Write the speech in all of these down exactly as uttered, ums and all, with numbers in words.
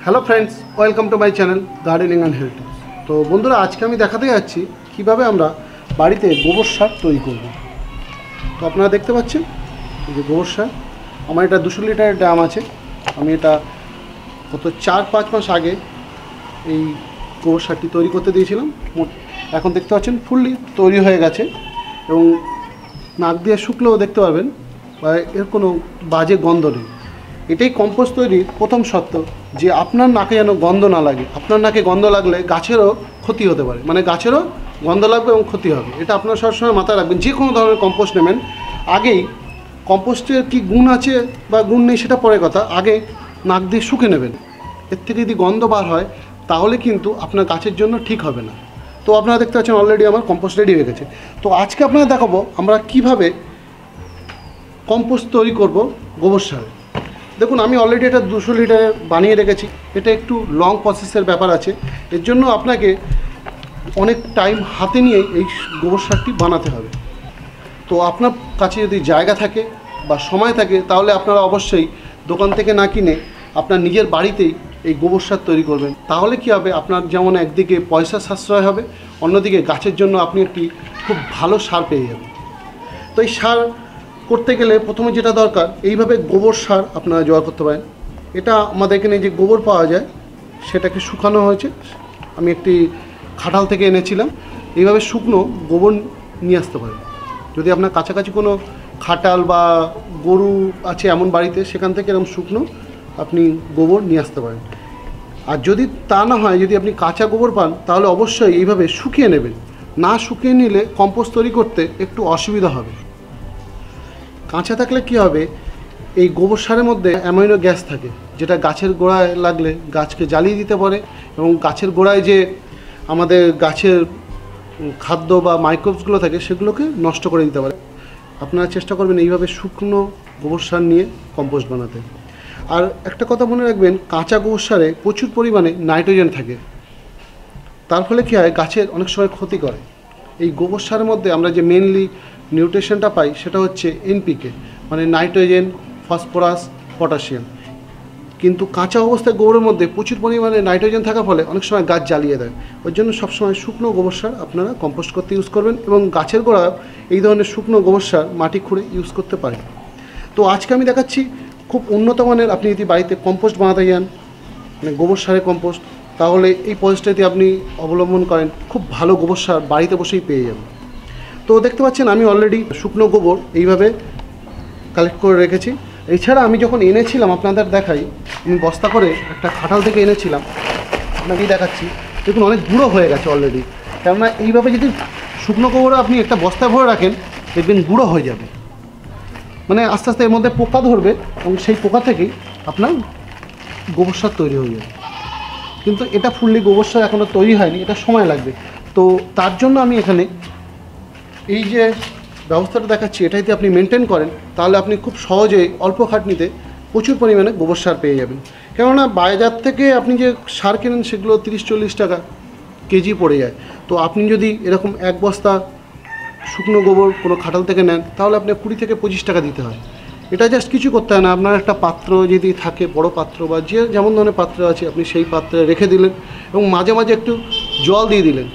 Hello friends, welcome to my channel gardening and health. তো বন্ধুরা, আজকে আমি দেখাতে যাচ্ছি কীভাবে আমরা বাড়িতে গোবর সার তৈরি করব। তো আপনারা দেখতে পাচ্ছেন এই যে গোবর সার। আমার এটা দুশো লিটারের ড্রাম আছে। আমি এটা গত চার পাঁচ মাস আগে এই গোবর সারটি তৈরি করতে দিয়েছিলাম। এখন দেখতে পাচ্ছেন ফুললি তৈরি হয়ে গেছে এবং নাক দিয়ে শুকলেও দেখতে পারবেন বা এর কোনো বাজে গন্ধ নেই। এটাই কম্পোস্ট তৈরির প্রথম শর্ত, যে আপনার নাকে যেন গন্ধ না লাগে। আপনার নাকে গন্ধ লাগলে গাছেরও ক্ষতি হতে পারে, মানে গাছেরও গন্ধ লাগবে এবং ক্ষতি হবে। এটা আপনারা সবসময় মাথায় রাখবেন। যে কোনো ধরনের কম্পোস্ট নেবেন, আগেই কম্পোস্টের কী গুণ আছে বা গুণ নেই সেটা পরে কথা, আগে নাক দিয়ে শুকে নেবেন। এর থেকে যদি গন্ধ বার হয় তাহলে কিন্তু আপনার গাছের জন্য ঠিক হবে না। তো আপনারা দেখতে পাচ্ছেন অলরেডি আমার কম্পোস্ট রেডি হয়ে গেছে। তো আজকে আপনারা দেখাবো আমরা কিভাবে কম্পোস্ট তৈরি করব গোবর সারে। দেখুন, আমি অলরেডি এটা দুশো লিটার বানিয়ে রেখেছি। এটা একটু লং প্রসেসের ব্যাপার আছে, এর জন্য আপনাকে অনেক টাইম হাতে নিয়ে এই গোবর সারটি বানাতে হবে। তো আপনার কাছে যদি জায়গা থাকে বা সময় থাকে তাহলে আপনারা অবশ্যই দোকান থেকে না কিনে আপনার নিজের বাড়িতেই এই গোবর সার তৈরি করবেন। তাহলে কী হবে, আপনার যেমন একদিকে পয়সা সাশ্রয় হবে, অন্যদিকে গাছের জন্য আপনি একটি খুব ভালো সার পেয়ে যাবেন। তো এই সার করতে গেলে প্রথমে যেটা দরকার, এইভাবে গোবর সার আপনারা জোগাড় করতে পারেন। এটা আমাদের এখানে যে গোবর পাওয়া যায় সেটাকে শুকানো হয়েছে। আমি একটি খাটাল থেকে এনেছিলাম। এইভাবে শুকনো গোবর নিয়ে আসতে পারেন। যদি আপনার কাছাকাছি কোনো খাটাল বা গরু আছে এমন বাড়িতে, সেখান থেকে এরকম শুকনো আপনি গোবর নিয়ে আসতে পারেন। আর যদি তা না হয়, যদি আপনি কাঁচা গোবর পান তাহলে অবশ্যই এইভাবে শুকিয়ে নেবেন। না শুকিয়ে নিলে কম্পোস্ট তৈরি করতে একটু অসুবিধা হবে। কাঁচা থাকলে কী হবে, এই গোবর সারের মধ্যে অ্যামাইনো গ্যাস থাকে, যেটা গাছের গোড়ায় লাগলে গাছকে জ্বালিয়ে দিতে পারে এবং গাছের গোড়ায় যে আমাদের গাছের খাদ্য বা মাইক্রোবসগুলো থাকে সেগুলোকে নষ্ট করে দিতে পারে। আপনারা চেষ্টা করবেন এইভাবে শুকনো গোবর সার নিয়ে কম্পোস্ট বানাতে। আর একটা কথা মনে রাখবেন, কাঁচা গোবর সারে প্রচুর পরিমাণে নাইট্রোজেন থাকে। তার ফলে কী হয়, গাছের অনেক সময় ক্ষতি করে। এই গোবর সারের মধ্যে আমরা যে মেনলি নিউট্রিশনটা পাই সেটা হচ্ছে এনপিকে, মানে নাইট্রোজেন, ফসফরাস, পটাশিয়াম। কিন্তু কাঁচা অবস্থায় গোবরের মধ্যে প্রচুর পরিমাণে নাইট্রোজেন থাকার ফলে অনেক সময় গাছ জ্বালিয়ে দেয়। ওই জন্য সবসময় শুকনো গোবর সার আপনারা কম্পোস্ট করতে ইউজ করবেন এবং গাছের গোড়া এই ধরনের শুকনো গোবর সার মাটি খুঁড়ে ইউজ করতে পারেন। তো আজকে আমি দেখাচ্ছি খুব উন্নত মানের, আপনি যদি বাড়িতে কম্পোস্ট বানাতে যান, মানে গোবর সারে কম্পোস্ট, তাহলে এই প্রসেসটাতে আপনি অবলম্বন করেন, খুব ভালো গোবর সার বাড়িতে বসেই পেয়ে যাবেন। তো দেখতে পাচ্ছেন আমি অলরেডি শুকনো গোবর এইভাবে কালেক্ট করে রেখেছি। এছাড়া আমি যখন এনেছিলাম আপনাদের দেখাই, আমি বস্তা করে একটা খাটাল থেকে এনেছিলাম, আপনাকেই দেখাচ্ছি। দেখুন অনেক গুঁড়ো হয়ে গেছে অলরেডি। কেননা এইভাবে যদি শুকনো গোবর আপনি একটা বস্তায় ভরে রাখেন, দেখবেন গুঁড়ো হয়ে যাবে, মানে আস্তে আস্তে এর মধ্যে পোকা ধরবে এবং সেই পোকা থেকেই আপনার গোবর সার তৈরি হয়ে যাবে। কিন্তু এটা ফুললি গোবর সার এখনও তৈরি হয়নি, এটা সময় লাগবে। তো তার জন্য আমি এখানে এই যে ব্যবস্থাটা দেখাচ্ছি, এটা যদি আপনি মেনটেন করেন তাহলে আপনি খুব সহজেই অল্প খাটনিতে প্রচুর পরিমাণে গোবর সার পেয়ে যাবেন। কেননা বাজার থেকে আপনি যে সার কেনেন সেগুলো তিরিশ চল্লিশ টাকা কেজি পড়ে যায়। তো আপনি যদি এরকম এক বস্তা শুকনো গোবর কোনো খাটাল থেকে নেন তাহলে আপনার কুড়ি থেকে পঁচিশ টাকা দিতে হয়। এটা জাস্ট কিছু করতে হয় না, আপনার একটা পাত্র যদি থাকে, বড় পাত্র বা যে যেমন ধরনের পাত্র আছে, আপনি সেই পাত্রে রেখে দিলেন এবং মাঝে মাঝে একটু জল দিয়ে দিলেন।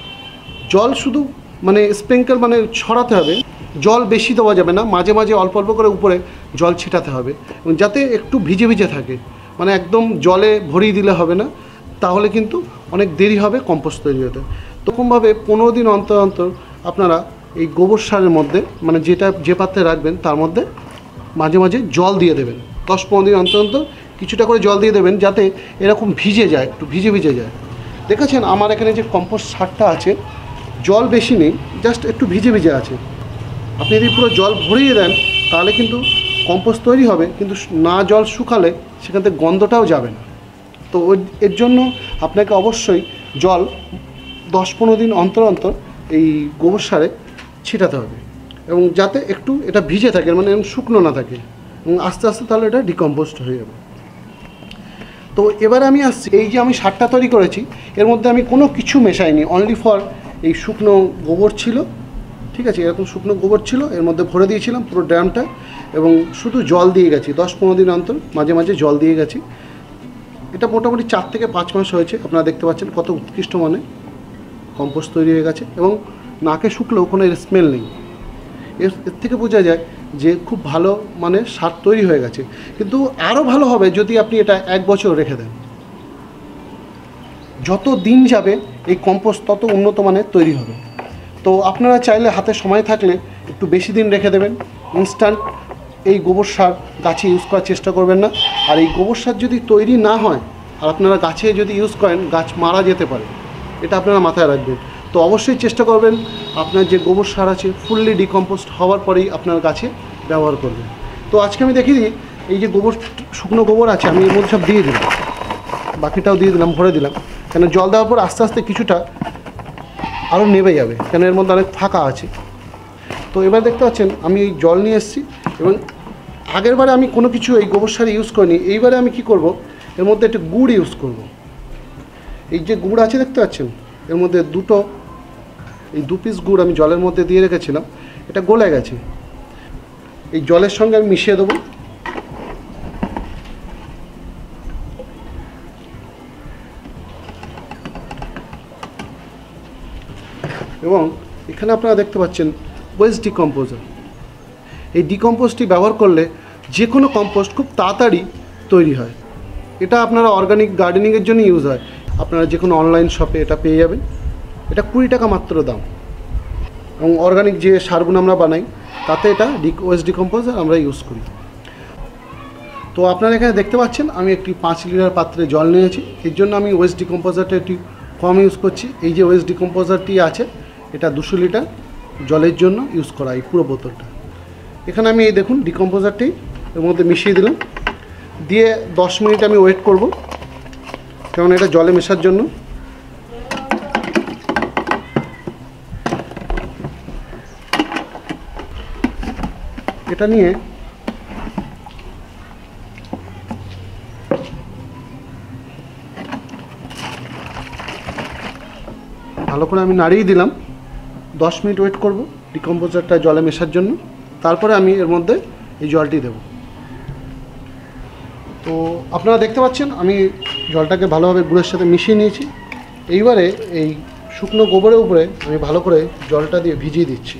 জল শুধু মানে স্প্রিঙ্কেল মানে ছড়াতে হবে, জল বেশি দেওয়া যাবে না, মাঝে মাঝে অল্প অল্প করে উপরে জল ছিটাতে হবে এবং যাতে একটু ভিজে ভিজে থাকে, মানে একদম জলে ভরিয়ে দিলে হবে না, তাহলে কিন্তু অনেক দেরি হবে কম্পোস্ট তৈরি হতে। তখনভাবে পনেরো দিন অন্তর অন্তর আপনারা এই গোবর সারের মধ্যে, মানে যেটা যে পাত্রে রাখবেন তার মধ্যে মাঝে মাঝে জল দিয়ে দেবেন। দশ পনেরো দিন অন্তর অন্তর কিছুটা করে জল দিয়ে দেবেন, যাতে এরকম ভিজে যায়, একটু ভিজে ভিজে যায়। দেখেছেন আমার এখানে যে কম্পোস্ট সারটা আছে, জল বেশি নেই, জাস্ট একটু ভিজে ভিজে আছে। আপনি যদি পুরো জল ভরিয়ে দেন তাহলে কিন্তু কম্পোস্ট তৈরি হবে, কিন্তু না জল শুকালে সেখান থেকে গন্ধটাও যাবে না। তো ওই এর জন্য আপনাকে অবশ্যই জল দশ পনেরো দিন অন্তর অন্তর এই গোবর সারে ছিটাতে হবে এবং যাতে একটু এটা ভিজে থাকে, মানে শুকনো না থাকে, এবং আস্তে আস্তে তাহলে এটা ডিকম্পোস্ট হয়ে যাবে। তো এবারে আমি আসছি, এই যে আমি সারটা তৈরি করেছি এর মধ্যে আমি কোনো কিছু মেশাইনি, অনলি ফর এই শুকনো গোবর ছিল, ঠিক আছে, এরকম শুকনো গোবর ছিল, এর মধ্যে ভরে দিয়েছিলাম পুরো ড্রামটা এবং শুধু জল দিয়ে গেছি, দশ পনেরো দিন অন্তর মাঝে মাঝে জল দিয়ে গেছি। এটা মোটামুটি চার থেকে পাঁচ মাস হয়েছে। আপনারা দেখতে পাচ্ছেন কত উৎকৃষ্ট মানে কম্পোস্ট তৈরি হয়ে গেছে এবং নাকে শুকলেও কোনো এর স্মেল নেই। এর এর থেকে বোঝা যায় যে খুব ভালো মানে সার তৈরি হয়ে গেছে। কিন্তু আরও ভালো হবে যদি আপনি এটা এক বছর রেখে দেন। যত দিন যাবে এই কম্পোস্ট তত উন্নত মানের তৈরি হবে। তো আপনারা চাইলে হাতে সময় থাকলে একটু বেশি দিন রেখে দেবেন। ইনস্ট্যান্ট এই গোবর সার গাছে ইউজ করার চেষ্টা করবেন না। আর এই গোবর সার যদি তৈরি না হয় আর আপনারা গাছে যদি ইউজ করেন, গাছ মারা যেতে পারে, এটা আপনারা মাথায় রাখবেন। তো অবশ্যই চেষ্টা করবেন আপনার যে গোবর সার আছে ফুললি ডিকম্পোস্ট হওয়ার পরেই আপনার গাছে ব্যবহার করবেন। তো আজকে আমি দেখিয়ে দিই, এই যে গোবর শুকনো গোবর আছে আমি এর মধ্যে সব দিয়ে দিলাম, বাকিটাও দিয়ে দিলাম, ভরে দিলাম। কেন জল দেওয়ার পর আস্তে আস্তে কিছুটা আরও নেবে যাবে, কেন এর মধ্যে অনেক ফাঁকা আছে। তো এবার দেখতে পাচ্ছেন আমি এই জল নিয়ে এসেছি এবং আগের বারে আমি কোনো কিছু এই গোবর সার ইউজ করিনি। এইবারে আমি কি করব, এর মধ্যে একটু গুড় ইউজ করব। এই যে গুড় আছে দেখতে পাচ্ছেন, এর মধ্যে দুটো এই দু পিস গুড় আমি জলের মধ্যে দিয়ে রেখেছিলাম, এটা গলে গেছে। এই জলের সঙ্গে আমি মিশিয়ে দেবো। এবং এখানে আপনারা দেখতে পাচ্ছেন ওয়েস্ট ডিকম্পোজার। এই ডিকম্পোস্টটি ব্যবহার করলে যে কোনো কম্পোস্ট খুব তাড়াতাড়ি তৈরি হয়। এটা আপনারা অর্গানিক গার্ডেনিংয়ের জন্য ইউজ হয়। আপনারা যে কোনো অনলাইন শপে এটা পেয়ে যাবেন। এটা কুড়ি টাকা মাত্র দাম। এবং অর্গানিক যে সারগুলো আমরা বানাই তাতে এটা ডিক ওয়েস্ট ডিকম্পোজার আমরা ইউজ করি। তো আপনারা এখানে দেখতে পাচ্ছেন আমি একটি পাঁচ লিটার পাত্রে জল নিয়েছি। এর জন্য আমি ওয়েস্ট ডিকম্পোজারটা একটু কম ইউজ করছি। এই যে ওয়েস্ট ডিকম্পোজারটি আছে এটা দুশো লিটার জলের জন্য ইউজ করা, এই পুরো বোতলটা। এখানে আমি এই দেখুন ডিকম্পোজারটি এর মধ্যে মিশিয়ে দিলাম, দিয়ে দশ মিনিট আমি ওয়েট করব, কারণ এটা জলে মেশার জন্য। এটা নিয়ে ভালো করে আমি নাড়িয়ে দিলাম। দশ মিনিট ওয়েট করব ডিকম্পোজারটা জলে মেশার জন্য, তারপরে আমি এর মধ্যে এই জলটি দেব। তো আপনারা দেখতে পাচ্ছেন আমি জলটাকে ভালোভাবে গুড়ের সাথে মিশিয়ে নিয়েছি। এইবারে এই শুকনো গোবরের উপরে আমি ভালো করে জলটা দিয়ে ভিজিয়ে দিচ্ছি।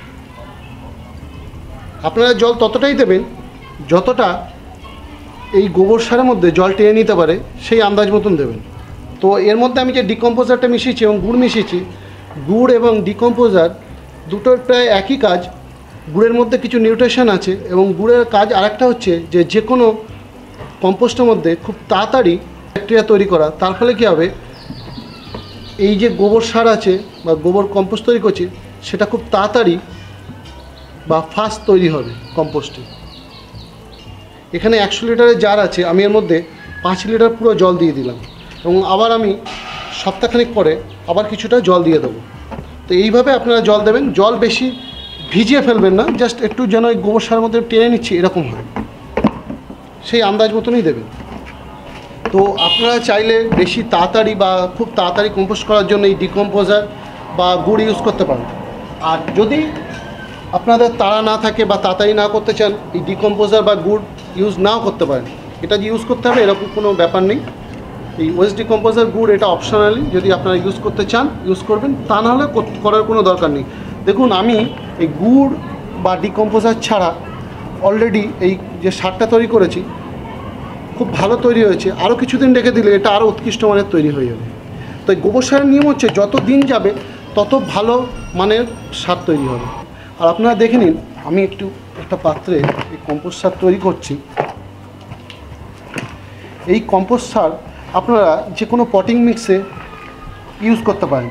আপনারা জল ততটাই দেবেন যতটা এই গোবর সারের মধ্যে জল টেনে নিতে পারে, সেই আন্দাজ মতন দেবেন। তো এর মধ্যে আমি যে ডিকম্পোজারটা মিশিয়েছি এবং গুড় মিশিয়েছি, গুড় এবং ডিকম্পোজার দুটোর প্রায় একই কাজ। গুড়ের মধ্যে কিছু নিউট্রিশন আছে এবং গুড়ের কাজ আরেকটা হচ্ছে যে যে কোনো কম্পোস্টের মধ্যে খুব তাড়াতাড়ি ব্যাকটেরিয়া তৈরি করা। তার ফলে কী হবে, এই যে গোবর সার আছে বা গোবর কম্পোস্ট তৈরি করছি সেটা খুব তাড়াতাড়ি বা ফাস্ট তৈরি হবে কম্পোস্টে। এখানে একশো লিটারের জার আছে, আমি এর মধ্যে পাঁচ লিটার পুরো জল দিয়ে দিলাম এবং আবার আমি সপ্তাহখানিক পরে আবার কিছুটা জল দিয়ে দেবো। তো এইভাবে আপনারা জল দেবেন। জল বেশি ভিজিয়ে ফেলবেন না, জাস্ট একটু যেন ওই গোবর সারের মধ্যে টেনে নিচ্ছি এরকম হয়, সেই আন্দাজ মতনই দেবেন। তো আপনারা চাইলে বেশি তাড়াতাড়ি বা খুব তাড়াতাড়ি কম্পোস্ট করার জন্য এই ডিকম্পোজার বা গুড় ইউজ করতে পারেন। আর যদি আপনাদের তাড়া না থাকে বা তাড়াতাড়ি না করতে চান, এই ডিকম্পোজার বা গুড় ইউজ নাও করতে পারেন। এটা যে ইউজ করতে হবে এরকম কোনো ব্যাপার নেই। এই ওয়েস্ট ডিকম্পোজার গুড় এটা অপশনালি, যদি আপনারা ইউজ করতে চান ইউজ করবেন, তা নাহলে করার কোনো দরকার নেই। দেখুন আমি এই গুড় বা ডিকম্পোজার ছাড়া অলরেডি এই যে সারটা তৈরি করেছি খুব ভালো তৈরি হয়েছে। আরও কিছুদিন রেখে দিলে এটা আরও উৎকৃষ্ট মানের তৈরি হয়ে যাবে। তো এই গোবর সারের নিয়ম হচ্ছে যত দিন যাবে তত ভালো মানের সার তৈরি হবে। আর আপনারা দেখে নিন আমি একটু একটা পাত্রে এই কম্পোস্ট সার তৈরি করছি। এই কম্পোস্ট সার আপনারা যে কোনো পটিং মিক্সে ইউজ করতে পারেন।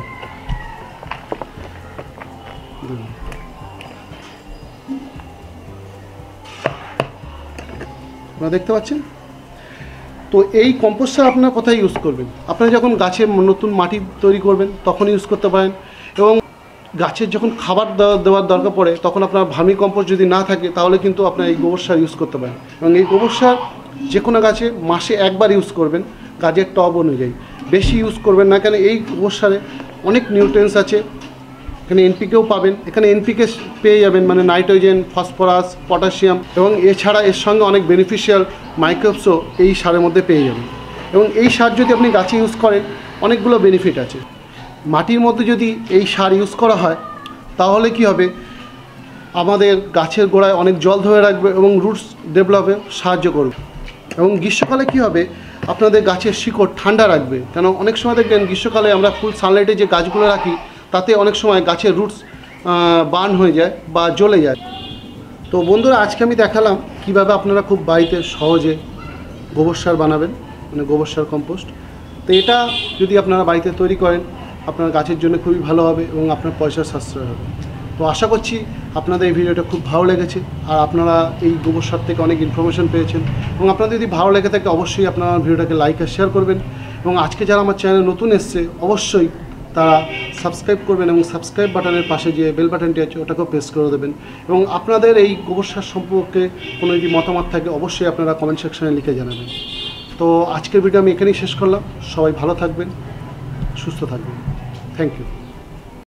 আপনারা দেখতে পাচ্ছেন। তো এই কম্পোস্ট সার আপনারা কোথায় ইউজ করবেন? আপনারা যখন গাছে নতুন মাটি তৈরি করবেন তখন ইউজ করতে পারেন, এবং গাছের যখন খাবার দেওয়ার দরকার পড়ে তখন আপনার ভার্মি কম্পোস্ট যদি না থাকে তাহলে কিন্তু আপনার এই গোবর সার ইউজ করতে পারেন। এবং এই গোবর সার যে কোনো গাছে মাসে একবার ইউজ করবেন, গাছের টব অনুযায়ী, বেশি ইউজ করবেন না। কেন এই গোবর সারে অনেক নিউট্রিয়েন্টস আছে, এখানে এনপিকেও পাবেন। এখানে এনপিকে পেয়ে যাবেন, মানে নাইট্রোজেন, ফসফরাস, পটাশিয়াম, এবং এছাড়া এর সঙ্গে অনেক বেনিফিশিয়াল মাইক্রোবসও এই সারের মধ্যে পেয়ে যাবেন। এবং এই সার যদি আপনি গাছে ইউজ করেন অনেকগুলো বেনিফিট আছে। মাটির মধ্যে যদি এই সার ইউজ করা হয় তাহলে কি হবে, আমাদের গাছের গোড়ায় অনেক জল ধরে রাখবে এবং রুটস ডেভেলপে সাহায্য করবে। এবং গ্রীষ্মকালে কি হবে, আপনাদের গাছের শিকড় ঠান্ডা রাখবে। কেন অনেক সময় দেখবেন গ্রীষ্মকালে আমরা ফুল সানলাইটে যে গাছগুলো রাখি তাতে অনেক সময় গাছের রুটস বার্ন হয়ে যায় বা জ্বলে যায়। তো বন্ধুরা, আজকে আমি দেখালাম কিভাবে আপনারা খুব বাড়িতে সহজে গোবর সার বানাবেন, মানে গোবর সার কম্পোস্ট। তো এটা যদি আপনারা বাড়িতে তৈরি করেন আপনার গাছের জন্য খুবই ভালো হবে এবং আপনার পয়সার সাশ্রয় হবে। তো আশা করছি আপনাদের এই ভিডিওটা খুব ভালো লেগেছে আর আপনারা এই গোবর সার থেকে অনেক ইনফরমেশন পেয়েছেন। এবং আপনাদের যদি ভালো লেগে থাকে অবশ্যই আপনারা ভিডিওটাকে লাইক আর শেয়ার করবেন। এবং আজকে যারা আমার চ্যানেল নতুন এসছে অবশ্যই তারা সাবস্ক্রাইব করবেন এবং সাবস্ক্রাইব বাটনের পাশে যে বেল বাটনটি আছে ওটাকেও প্রেস করে দেবেন। এবং আপনাদের এই গোবর সার সম্পর্কে কোনো যদি মতামত থাকে অবশ্যই আপনারা কমেন্ট সেকশনে লিখে জানাবেন। তো আজকের ভিডিও আমি এখানেই শেষ করলাম। সবাই ভালো থাকবেন, সুস্থ থাকবেন। Thank you.